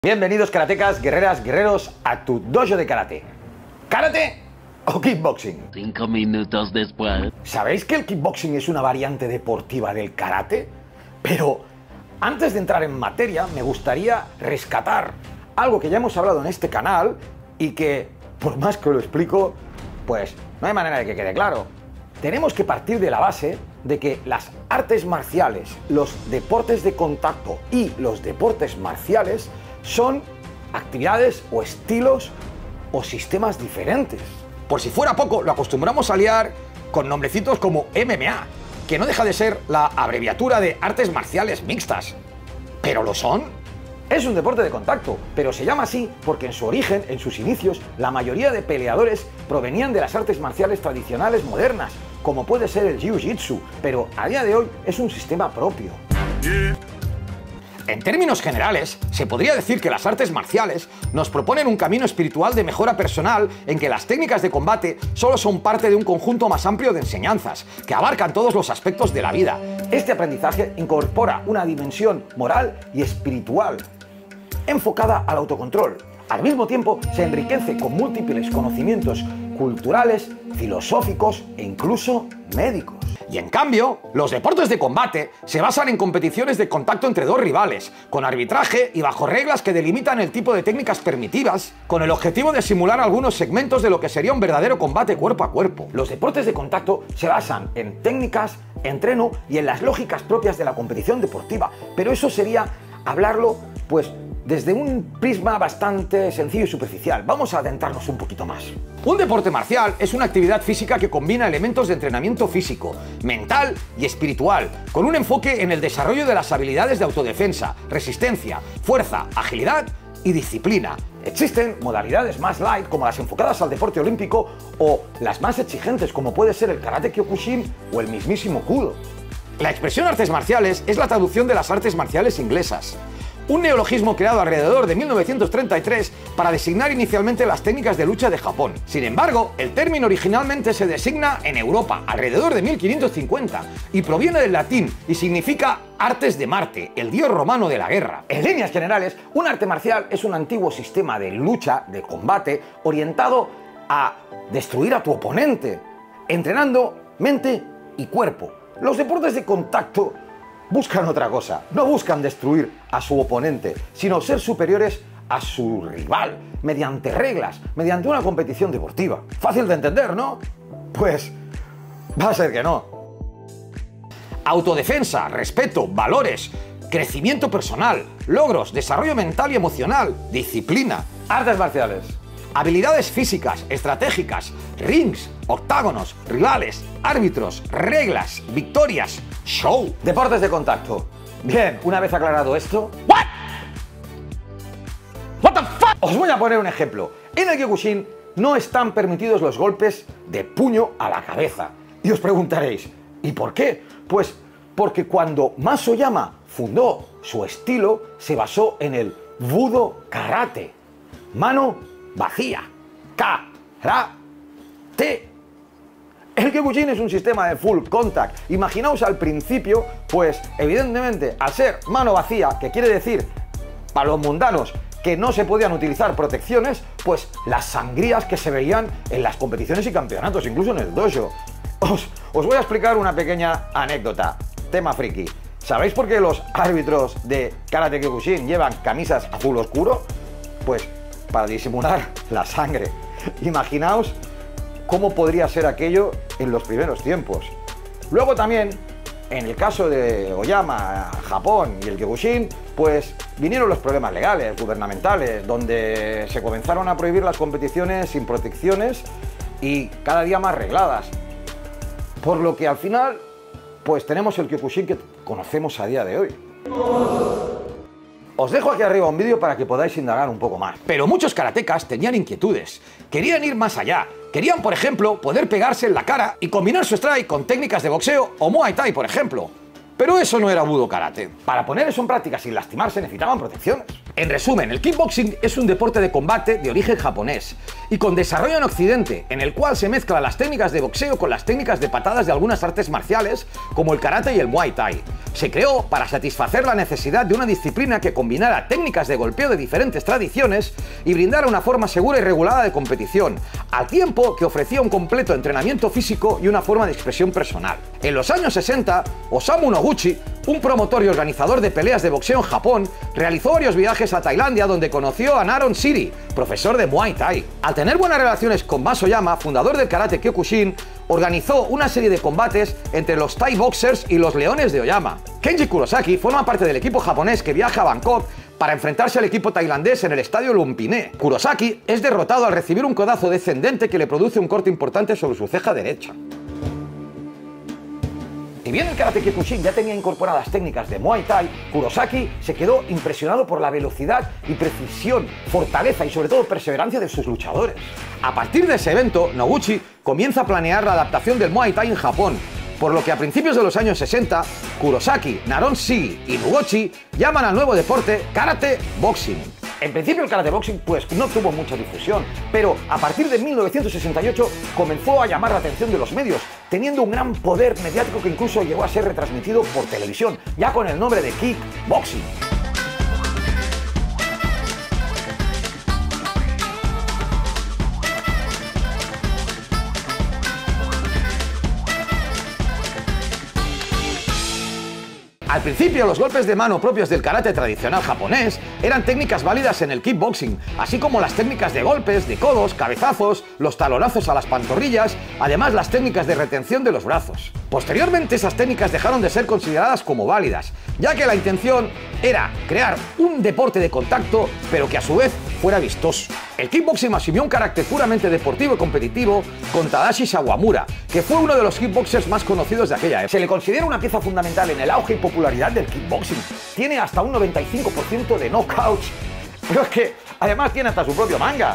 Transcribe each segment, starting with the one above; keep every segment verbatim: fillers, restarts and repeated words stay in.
Bienvenidos karatecas, guerreras, guerreros a tu dojo de karate. ¿Karate o kickboxing? Cinco minutos después. ¿Sabéis que el kickboxing es una variante deportiva del karate? Pero antes de entrar en materia me gustaría rescatar algo que ya hemos hablado en este canal y que, por más que lo explico, pues no hay manera de que quede claro. Tenemos que partir de la base de que las artes marciales, los deportes de contacto y los deportes marciales son actividades o estilos o sistemas diferentes. Por si fuera poco, lo acostumbramos a liar con nombrecitos como M M A, que no deja de ser la abreviatura de artes marciales mixtas. ¿Pero lo son? Es un deporte de contacto, pero se llama así porque en su origen, en sus inicios, la mayoría de peleadores provenían de las artes marciales tradicionales modernas, como puede ser el Jiu-Jitsu, pero a día de hoy es un sistema propio. En términos generales, se podría decir que las artes marciales nos proponen un camino espiritual de mejora personal en que las técnicas de combate solo son parte de un conjunto más amplio de enseñanzas, que abarcan todos los aspectos de la vida. Este aprendizaje incorpora una dimensión moral y espiritual, enfocada al autocontrol. Al mismo tiempo, se enriquece con múltiples conocimientos culturales, filosóficos e incluso médicos. Y en cambio, los deportes de combate se basan en competiciones de contacto entre dos rivales, con arbitraje y bajo reglas que delimitan el tipo de técnicas permitidas, con el objetivo de simular algunos segmentos de lo que sería un verdadero combate cuerpo a cuerpo. Los deportes de contacto se basan en técnicas, entreno y en las lógicas propias de la competición deportiva, pero eso sería hablarlo, pues, desde un prisma bastante sencillo y superficial. Vamos a adentrarnos un poquito más. Un deporte marcial es una actividad física que combina elementos de entrenamiento físico, mental y espiritual, con un enfoque en el desarrollo de las habilidades de autodefensa, resistencia, fuerza, agilidad y disciplina. Existen modalidades más light, como las enfocadas al deporte olímpico, o las más exigentes, como puede ser el karate kyokushin o el mismísimo judo. La expresión artes marciales es la traducción de las artes marciales inglesas, un neologismo creado alrededor de mil novecientos treinta y tres para designar inicialmente las técnicas de lucha de Japón. Sin embargo, el término originalmente se designa en Europa alrededor de mil quinientos cincuenta y proviene del latín y significa artes de Marte, el dios romano de la guerra. En líneas generales, un arte marcial es un antiguo sistema de lucha, de combate, orientado a destruir a tu oponente, entrenando mente y cuerpo. Los deportes de contacto buscan otra cosa, no buscan destruir a su oponente, sino ser superiores a su rival, mediante reglas, mediante una competición deportiva. Fácil de entender, ¿no? Pues va a ser que no. Autodefensa, respeto, valores, crecimiento personal, logros, desarrollo mental y emocional, disciplina. Artes marciales. Habilidades físicas, estratégicas, rings, octágonos, rivales, árbitros, reglas, victorias, show. Deportes de contacto. Bien, una vez aclarado esto... ¿What? What the fuck? Os voy a poner un ejemplo. En el Kyokushin no están permitidos los golpes de puño a la cabeza. Y os preguntaréis, ¿y por qué? Pues porque cuando Mas Oyama fundó su estilo, se basó en el Budo Karate. Mano vacía. Ka-ra-te. El Kyokushin es un sistema de full contact. Imaginaos al principio, pues evidentemente al ser mano vacía, que quiere decir para los mundanos que no se podían utilizar protecciones, pues las sangrías que se veían en las competiciones y campeonatos, incluso en el dojo. Os, os voy a explicar una pequeña anécdota, tema friki. ¿Sabéis por qué los árbitros de Karate Kyokushin llevan camisas azul oscuro? Pues para disimular la sangre. Imaginaos cómo podría ser aquello en los primeros tiempos. Luego también, en el caso de Oyama, Japón y el Kyokushin, pues vinieron los problemas legales, gubernamentales, donde se comenzaron a prohibir las competiciones sin protecciones y cada día más regladas. Por lo que al final, pues tenemos el Kyokushin que conocemos a día de hoy. Os dejo aquí arriba un vídeo para que podáis indagar un poco más. Pero muchos karatecas tenían inquietudes, querían ir más allá. Querían, por ejemplo, poder pegarse en la cara y combinar su strike con técnicas de boxeo o Muay Thai, por ejemplo. Pero eso no era Budo Karate. Para poner eso en práctica sin lastimarse necesitaban protecciones. En resumen, el kickboxing es un deporte de combate de origen japonés y con desarrollo en Occidente, en el cual se mezclan las técnicas de boxeo con las técnicas de patadas de algunas artes marciales como el karate y el Muay Thai. Se creó para satisfacer la necesidad de una disciplina que combinara técnicas de golpeo de diferentes tradiciones y brindara una forma segura y regulada de competición, al tiempo que ofrecía un completo entrenamiento físico y una forma de expresión personal. En los años sesenta, Osamu Noguchi, un promotor y organizador de peleas de boxeo en Japón, realizó varios viajes a Tailandia donde conoció a Naron Siri, profesor de Muay Thai. Al tener buenas relaciones con Masoyama, fundador del karate Kyokushin, organizó una serie de combates entre los Thai Boxers y los Leones de Oyama. Kenji Kurosaki forma parte del equipo japonés que viaja a Bangkok para enfrentarse al equipo tailandés en el estadio Lumpinee. Kurosaki es derrotado al recibir un codazo descendente que le produce un corte importante sobre su ceja derecha. Si bien el karate Kyokushin ya tenía incorporadas técnicas de Muay Thai, Kurosaki se quedó impresionado por la velocidad y precisión, fortaleza y sobre todo perseverancia de sus luchadores. A partir de ese evento, Noguchi comienza a planear la adaptación del Muay Thai en Japón, por lo que a principios de los años sesenta, Kurosaki, Naron Sigi y Noguchi llaman al nuevo deporte Karate Boxing. En principio el karate boxing pues no tuvo mucha difusión, pero a partir de mil novecientos sesenta y ocho comenzó a llamar la atención de los medios, teniendo un gran poder mediático que incluso llegó a ser retransmitido por televisión, ya con el nombre de Kickboxing. Al principio, los golpes de mano propios del karate tradicional japonés eran técnicas válidas en el kickboxing, así como las técnicas de golpes, de codos, cabezazos, los talonazos a las pantorrillas, además las técnicas de retención de los brazos. Posteriormente, esas técnicas dejaron de ser consideradas como válidas, ya que la intención era crear un deporte de contacto, pero que a su vez fuera vistoso. El kickboxing asumió un carácter puramente deportivo y competitivo con Tadashi Sawamura, que fue uno de los kickboxers más conocidos de aquella época. Se le considera una pieza fundamental en el auge y popularidad del kickboxing. Tiene hasta un noventa y cinco por ciento de knockouts, pero es que además tiene hasta su propio manga.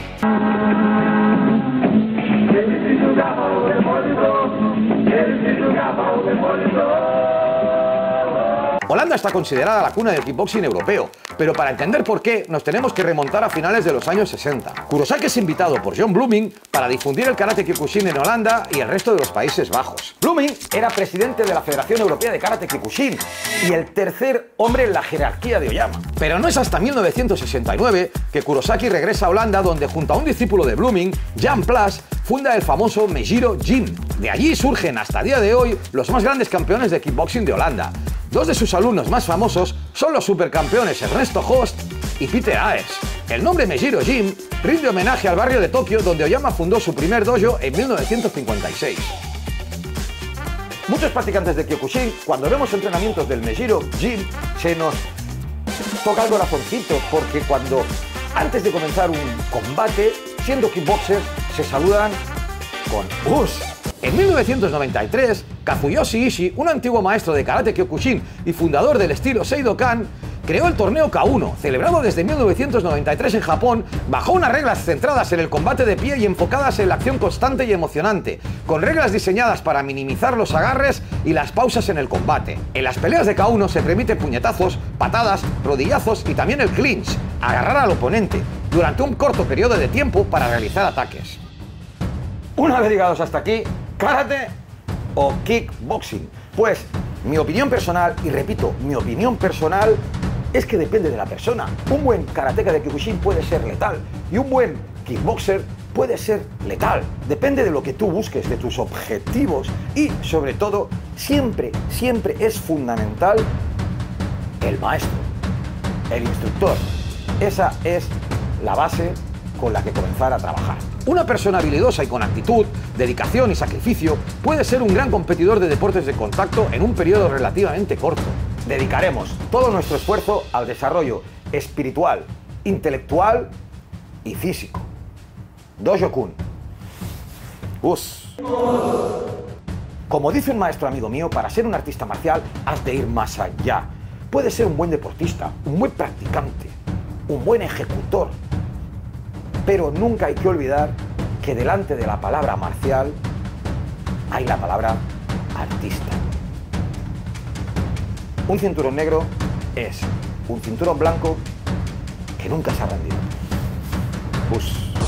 Holanda está considerada la cuna del kickboxing europeo, pero para entender por qué nos tenemos que remontar a finales de los años sesenta. Kurosaki es invitado por John Blooming para difundir el karate Kyokushin en Holanda y el resto de los Países Bajos. Blooming era presidente de la Federación Europea de Karate Kyokushin y el tercer hombre en la jerarquía de Oyama. Pero no es hasta mil novecientos sesenta y nueve que Kurosaki regresa a Holanda, donde junto a un discípulo de Blooming, Jan Plas, funda el famoso Mejiro Gym. De allí surgen hasta el día de hoy los más grandes campeones de kickboxing de Holanda. Dos de sus alumnos más famosos son los supercampeones Ernesto Host y Peter Aers. El nombre Mejiro Gym rinde homenaje al barrio de Tokio donde Oyama fundó su primer dojo en mil novecientos cincuenta y seis. Muchos practicantes de Kyokushin, cuando vemos entrenamientos del Mejiro Gym, se nos toca el corazoncito, porque cuando antes de comenzar un combate, siendo kickboxers, se saludan con "us". En mil novecientos noventa y tres, Kazuyoshi Ishii, un antiguo maestro de karate Kyokushin y fundador del estilo Seidokan, creó el torneo K uno, celebrado desde mil novecientos noventa y tres en Japón, bajo unas reglas centradas en el combate de pie y enfocadas en la acción constante y emocionante, con reglas diseñadas para minimizar los agarres y las pausas en el combate. En las peleas de K uno se permiten puñetazos, patadas, rodillazos y también el clinch, agarrar al oponente, durante un corto periodo de tiempo para realizar ataques. Una vez llegados hasta aquí, ¿karate o kickboxing? Pues mi opinión personal, y repito, mi opinión personal es que depende de la persona. Un buen karateka de Kyokushin puede ser letal y un buen kickboxer puede ser letal. Depende de lo que tú busques, de tus objetivos y, sobre todo, siempre, siempre es fundamental el maestro, el instructor. Esa es la base con la que comenzar a trabajar. Una persona habilidosa y con actitud, dedicación y sacrificio puede ser un gran competidor de deportes de contacto en un periodo relativamente corto. Dedicaremos todo nuestro esfuerzo al desarrollo espiritual, intelectual y físico. Dojo-kun. Us. Como dice un maestro amigo mío, para ser un artista marcial has de ir más allá. Puedes ser un buen deportista, un buen practicante, un buen ejecutor, pero nunca hay que olvidar que delante de la palabra marcial hay la palabra artista. Un cinturón negro es un cinturón blanco que nunca se ha rendido. Pues...